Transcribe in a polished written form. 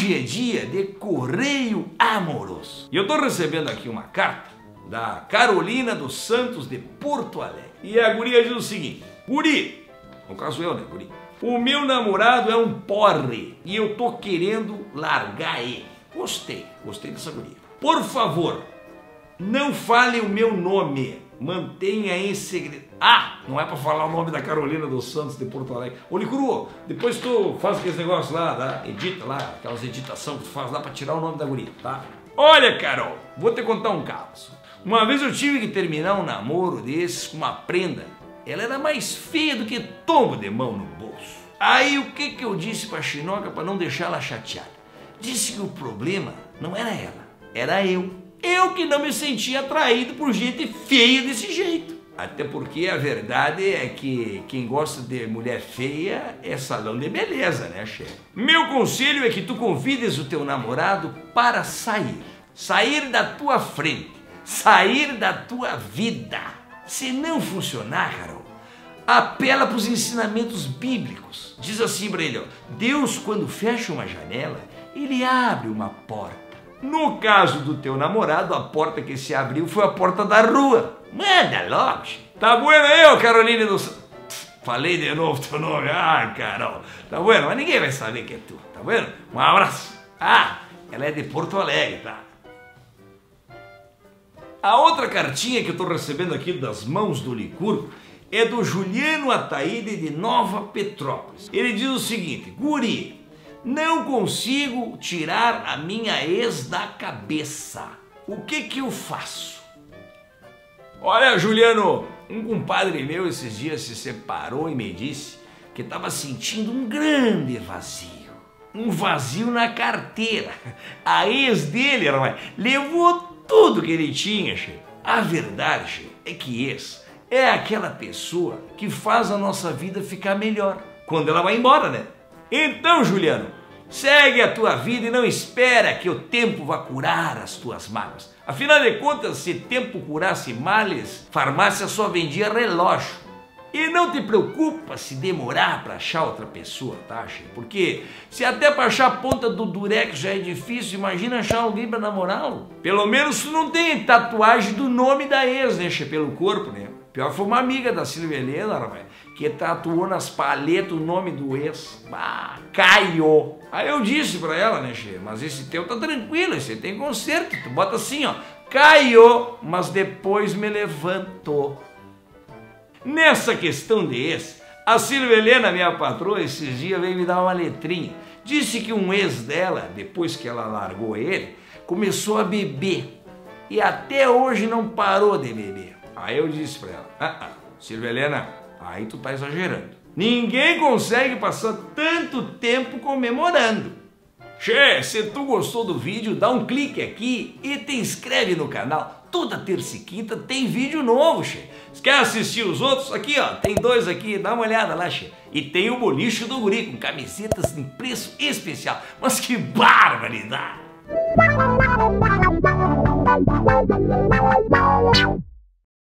Hoje é dia de correio amoroso. E eu tô recebendo aqui uma carta da Carolina dos Santos de Porto Alegre. E a guria diz o seguinte: guri, no caso eu, né, guri? O meu namorado é um porre e eu tô querendo largar ele. Gostei dessa guria. Por favor, não fale o meu nome. Mantenha em segredo. Ah, não é pra falar o nome da Carolina dos Santos de Porto Alegre. Ô, Licuru, depois tu faz aqueles negócios lá, tá? Edita lá, aquelas editações que tu faz lá pra tirar o nome da guria, tá? Olha, Carol, vou te contar um caso. Uma vez eu tive que terminar um namoro desses com uma prenda. Ela era mais feia do que tombo de mão no bolso. Aí o que eu disse pra Chinoca pra não deixar ela chateada? Disse que o problema não era ela, era eu. Eu que não me sentia atraído por gente feia desse jeito. Até porque a verdade é que quem gosta de mulher feia é salão de beleza, né, chefe? Meu conselho é que tu convides o teu namorado para sair. Sair da tua frente. Sair da tua vida. Se não funcionar, Carol, apela para os ensinamentos bíblicos. Diz assim para ele, ó: Deus, quando fecha uma janela, ele abre uma porta. No caso do teu namorado, a porta que se abriu foi a porta da rua. Manda logo. Tá bueno aí, ô Carolina dos... Falei de novo teu nome. Ah, Carol. Tá bueno, mas ninguém vai saber que é tu. Tá bueno? Um abraço. Ah, ela é de Porto Alegre, tá? A outra cartinha que eu tô recebendo aqui das mãos do Licurgo é do Juliano Ataíde de Nova Petrópolis. Ele diz o seguinte: guri, não consigo tirar a minha ex da cabeça. O que eu faço? Olha, Juliano, um compadre meu esses dias se separou e me disse que estava sentindo um grande vazio. Um vazio na carteira. A ex dele, rapaz, levou tudo que ele tinha, chefe. A verdade, chefe, é que ex é aquela pessoa que faz a nossa vida ficar melhor quando ela vai embora, né? Então, Juliano, segue a tua vida e não espera que o tempo vá curar as tuas mágoas. Afinal de contas, se tempo curasse males, farmácia só vendia relógio. E não te preocupa se demorar para achar outra pessoa, tá, che? Porque se até para achar a ponta do durex já é difícil, imagina achar alguém para namorá-lo. Pelo menos tu não tem tatuagem do nome da ex, né, che? Pelo corpo, né? Pior foi uma amiga da Silvia Helena, rapaz, que tatuou nas paletas o nome do ex. Ah, Caio. Aí eu disse pra ela, né, che? Mas esse teu tá tranquilo, esse tem conserto. Tu bota assim, ó: Caio, mas depois me levantou. Nessa questão de ex, a Silvia Helena, minha patroa, esses dias veio me dar uma letrinha. Disse que um ex dela, depois que ela largou ele, começou a beber. E até hoje não parou de beber. Aí eu disse pra ela: Silvia Helena, aí tu tá exagerando. Ninguém consegue passar tanto tempo comemorando. Che, se tu gostou do vídeo, dá um clique aqui e te inscreve no canal. Toda terça e quinta tem vídeo novo, che. Se quer assistir os outros, aqui ó, tem dois aqui, dá uma olhada lá, che. E tem o Bolicho do Guri, com camisetas em preço especial. Mas que barbaridade!